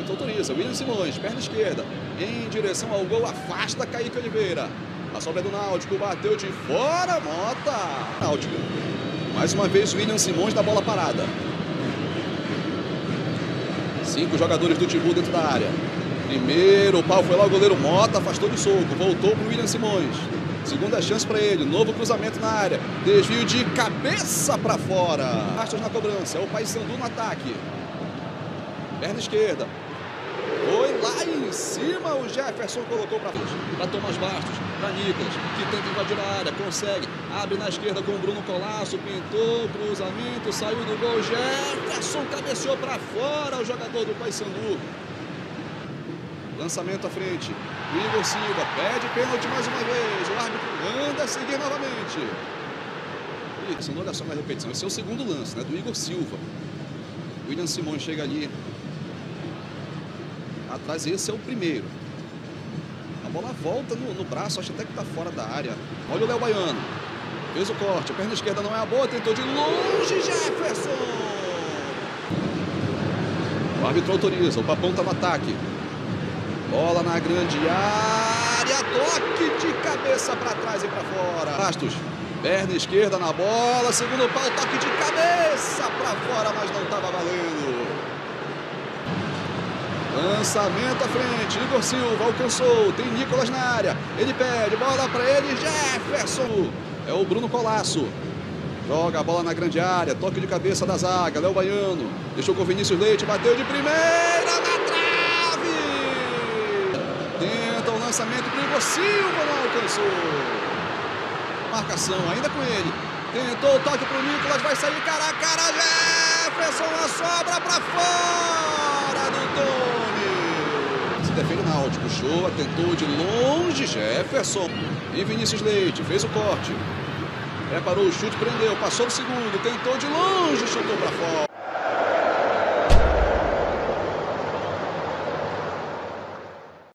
árbitro autoriza. William Simões, perna esquerda, em direção ao gol, afasta Kaique Oliveira. A sobra do Náutico, bateu de fora, Mota. Náutico. Mais uma vez, William Simões da bola parada. 5 jogadores do Timbu dentro da área. Primeiro, o pau foi lá, o goleiro Mota afastou do soco. Voltou para o William Simões. Segunda chance para ele. Novo cruzamento na área. Desvio de cabeça para fora. Bastos na cobrança. É o Paysandu no ataque. Perna esquerda. Foi lá em cima. O Jefferson colocou para Tomás Bastos. Para Nicolas, que tenta invadir a área. Consegue. Abre na esquerda com o Bruno Colasso. Pintou. Cruzamento. Saiu do gol. Jefferson cabeceou para fora. O jogador do Paysandu. Lançamento à frente. Igor Silva pede pênalti mais uma vez. O árbitro manda seguir novamente. Isso, não olha só na repetição. Esse é o segundo lance, né, do Igor Silva. William Simões chega ali atrás. Esse é o primeiro. A bola volta no braço. Acho até que está fora da área. Olha o Léo Baiano. Fez o corte. A perna esquerda não é a boa. Tentou de longe. Jefferson. O árbitro autoriza. O Papão está no ataque. Bola na grande área, toque de cabeça para trás e para fora. Bastos, perna esquerda na bola, segundo pau, toque de cabeça para fora, mas não estava valendo. Lançamento à frente, Igor Silva alcançou, tem Nicolas na área, ele pede, bola para ele, Jefferson. É o Bruno Colasso. Joga a bola na grande área, toque de cabeça da zaga, Léo Baiano. Deixou com o Vinícius Leite, bateu de primeira na trave. Tenta o lançamento para o Igor Silva, não alcançou. Marcação ainda com ele. Tentou o toque para o Nicolas, vai sair cara a cara. Jefferson, a sobra para fora do Tony. Se defende o Náutico, Shoa, tentou de longe, Jefferson. E Vinícius Leite, fez o corte. Preparou o chute, prendeu, passou no segundo, tentou de longe, chutou para fora.